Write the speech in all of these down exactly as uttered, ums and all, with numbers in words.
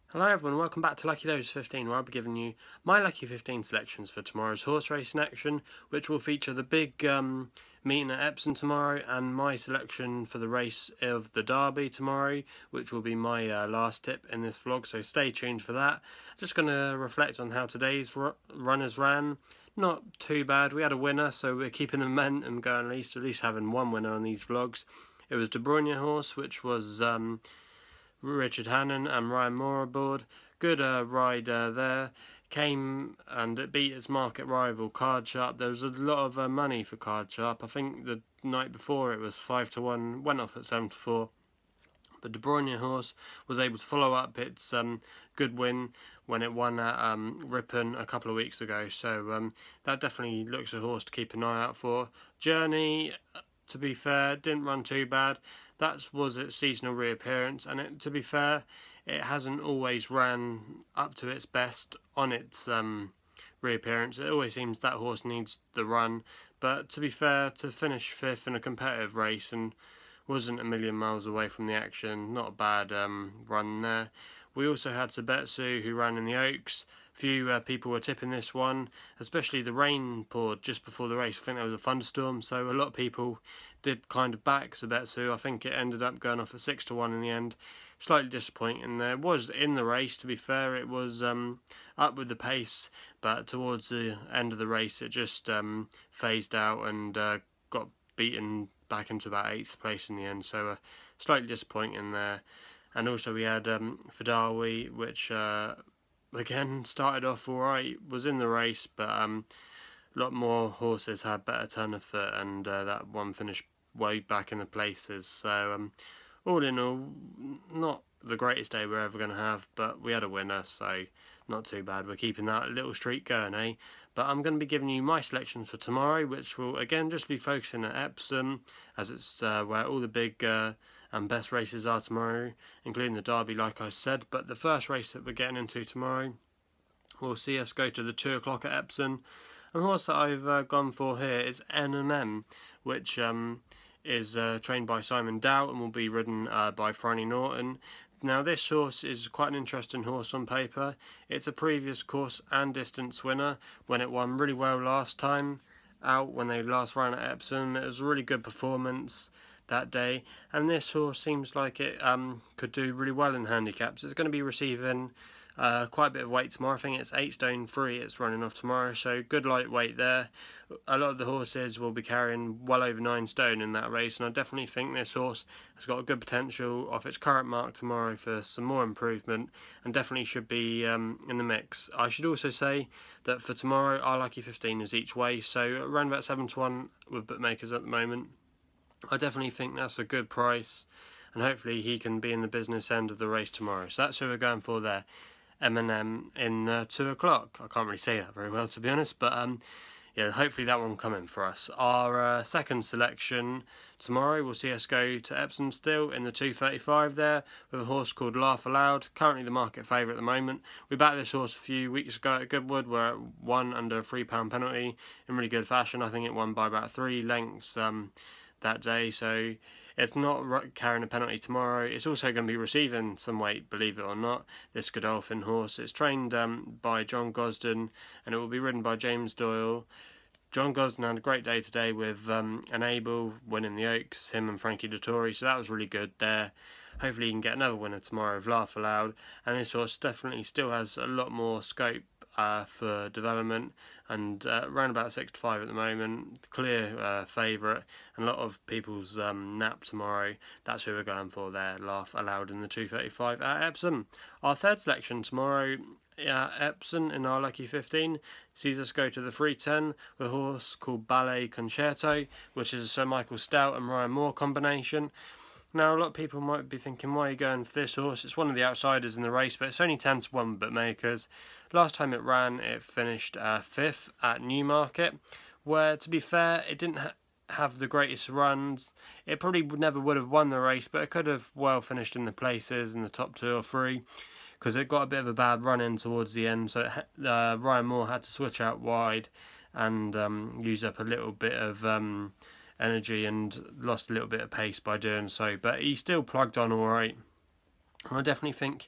Hello everyone, welcome back to Lucky fifteen, where I'll be giving you my Lucky fifteen selections for tomorrow's horse racing action, which will feature the big um, meeting at Epsom tomorrow, and my selection for the race of the Derby tomorrow, which will be my uh, last tip in this vlog, so stay tuned for that. Just going to reflect on how today's runners ran. Not too bad, we had a winner, so we're keeping the momentum going at least, at least having one winner on these vlogs. It was De Bruyne horse, which was... Um, Richard Hannon and Ryan Moore aboard. Good uh, ride uh, there. Came and it beat its market rival Card Sharp. There was a lot of uh, money for Card Sharp. I think the night before it was five to one, went off at seven to four. But De Bruyne horse was able to follow up its um, good win when it won at um, Ripon a couple of weeks ago. So um, that definitely looks a horse to keep an eye out for. Journey, to be fair, didn't run too bad. That was its seasonal reappearance, and it, to be fair, it hasn't always ran up to its best on its um, reappearance. It always seems that horse needs the run, but to be fair, to finish fifth in a competitive race and wasn't a million miles away from the action, not a bad um, run there. We also had Sabetsu, who ran in the Oaks. Few uh, people were tipping this one, especially the rain poured just before the race. I think there was a thunderstorm, so a lot of people did kind of back Sabetsu. I think it ended up going off at six to one in the end. Slightly disappointing there. It was in the race, to be fair. It was um, up with the pace, but towards the end of the race it just um, phased out and uh, got beaten back into about eighth place in the end. So uh, slightly disappointing there. And also we had um, Fadawi, which uh, again started off alright, was in the race, but um, a lot more horses had better turn of foot, and uh, that one finished way back in the places. So um, all in all, not the greatest day we're ever going to have, but we had a winner, so not too bad. We're keeping that little streak going, eh? But I'm going to be giving you my selections for tomorrow, which will again just be focusing at Epsom, as it's uh, where all the big uh, and best races are tomorrow, including the Derby, like I said. But the first race that we're getting into tomorrow will see us go to the two o'clock at Epsom. And the horse that I've uh, gone for here is Enenem, which um, is uh, trained by Simon Dowd and will be ridden uh, by Franny Norton. Now this horse is quite an interesting horse on paper. It's a previous course and distance winner when it won really well last time out when they last ran at Epsom. It was a really good performance that day, and this horse seems like it um, could do really well in handicaps. It's going to be receiving uh, quite a bit of weight tomorrow. I think it's eight stone three it's running off tomorrow, so good lightweight there. A lot of the horses will be carrying well over nine stone in that race, and I definitely think this horse has got a good potential off its current mark tomorrow for some more improvement, and definitely should be um, in the mix. I should also say that for tomorrow our Lucky fifteen is each way, so around about seven to one with bookmakers at the moment. I definitely think that's a good price, and hopefully he can be in the business end of the race tomorrow. So that's who we're going for there. Enenem in uh, two o'clock. I can't really say that very well, to be honest, but um, yeah, hopefully that one will come in for us. Our uh, second selection tomorrow will see us go to Epsom still in the two thirty-five there with a horse called Laugh Aloud, currently the market favourite at the moment. We backed this horse a few weeks ago at Goodwood, where it won under a three pound penalty in really good fashion. I think it won by about three lengths um, that day, so it's not carrying a penalty tomorrow. It's also going to be receiving some weight, believe it or not, this Godolphin horse. It's trained um, by John Gosden, and it will be ridden by James Doyle. John Gosden had a great day today with um, Enable winning the Oaks, him and Frankie Dettori, so that was really good there. Hopefully he can get another winner tomorrow with Laugh Aloud, and this horse definitely still has a lot more scope uh, for development, and uh, around about six to five at the moment, clear uh, favourite, and a lot of people's um, nap tomorrow. That's who we're going for there, Laugh Aloud in the two thirty-five at Epsom. Our third selection tomorrow at Epsom in our Lucky fifteen sees us go to the three ten with a horse called Ballet Concerto, which is a Sir Michael Stout and Ryan Moore combination. Now, a lot of people might be thinking, why are you going for this horse? It's one of the outsiders in the race, but it's only ten to one bookmakers. Last time it ran, it finished uh, fifth at Newmarket, where, to be fair, it didn't ha have the greatest runs. It probably would never would have won the race, but it could have well finished in the places, in the top two or three, because it got a bit of a bad run in towards the end, so it, uh, Ryan Moore had to switch out wide and um, use up a little bit of Um, energy and lost a little bit of pace by doing so, but he still plugged on alright. I definitely think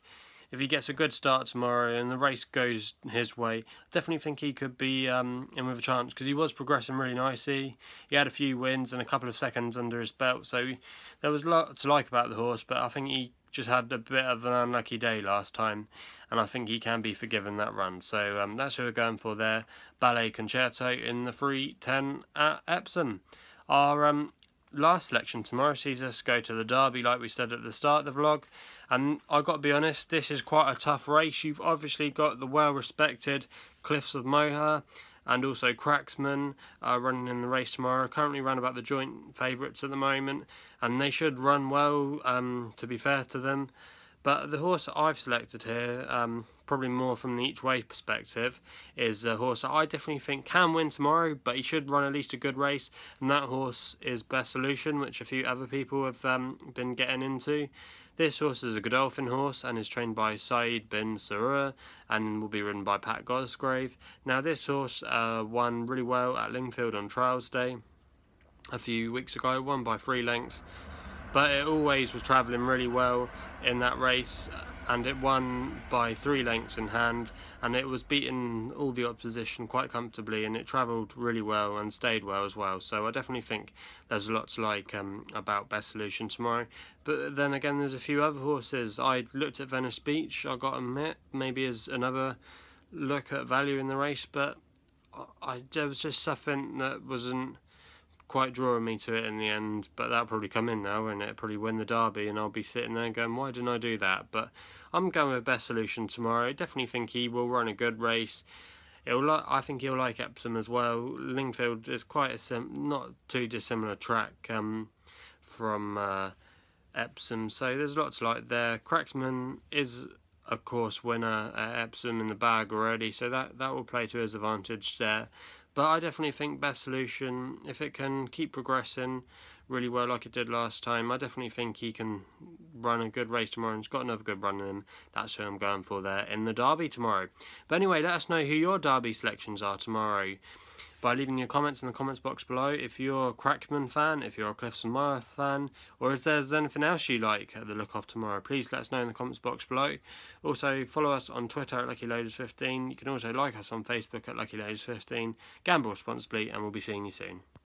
if he gets a good start tomorrow and the race goes his way, definitely think he could be um, in with a chance, because he was progressing really nicely. He had a few wins and a couple of seconds under his belt, so there was a lot to like about the horse, but I think he just had a bit of an unlucky day last time, and I think he can be forgiven that run. So um, that's who we're going for there. Ballet Concerto in the three ten at Epsom. Our um, last selection tomorrow sees us go to the Derby, like we said at the start of the vlog, and I've got to be honest, this is quite a tough race. You've obviously got the well-respected Cliffs of Moher and also Cracksman uh, running in the race tomorrow. Currently run about the joint favourites at the moment, and they should run well, um, to be fair to them. But the horse that I've selected here, um, probably more from the each way perspective, is a horse that I definitely think can win tomorrow, but he should run at least a good race, and that horse is Best Solution, which a few other people have um, been getting into. This horse is a Godolphin horse and is trained by Saeed bin Sarur and will be ridden by Pat Gosgrave. Now this horse uh, won really well at Lingfield on Trials Day a few weeks ago, won by three lengths, but it always was travelling really well in that race, and it won by three lengths in hand, and it was beating all the opposition quite comfortably, and it travelled really well and stayed well as well. So I definitely think there's a lot to like um, about Best Solution tomorrow. But then again, there's a few other horses. I looked at Venice Beach, I got to admit, maybe as another look at value in the race, but I, there was just something that wasn't quite drawing me to it in the end. But that'll probably come in now, and it'll probably win the Derby, and I'll be sitting there going, why didn't I do that? But I'm going with Best Solution tomorrow. I definitely think he will run a good race. It'll like, I think he'll like Epsom as well. Lingfield is quite a sim not too dissimilar track um, from uh, Epsom, so there's lots to like there. Cracksman is a course winner at Epsom in the bag already, so that, that will play to his advantage there. But I definitely think Best Solution, if it can keep progressing really well like it did last time, I definitely think he can run a good race tomorrow, and he's got another good run in him. That's who I'm going for there in the Derby tomorrow. But anyway, let us know who your Derby selections are tomorrow by leaving your comments in the comments box below. If you're a Crackman fan, if you're a Cliffs and Moher fan, or if there's anything else you like at the look of tomorrow, please let us know in the comments box below. Also, follow us on Twitter at Lucky Loaders fifteen. You can also like us on Facebook at Lucky Loaders fifteen. Gamble responsibly, and we'll be seeing you soon.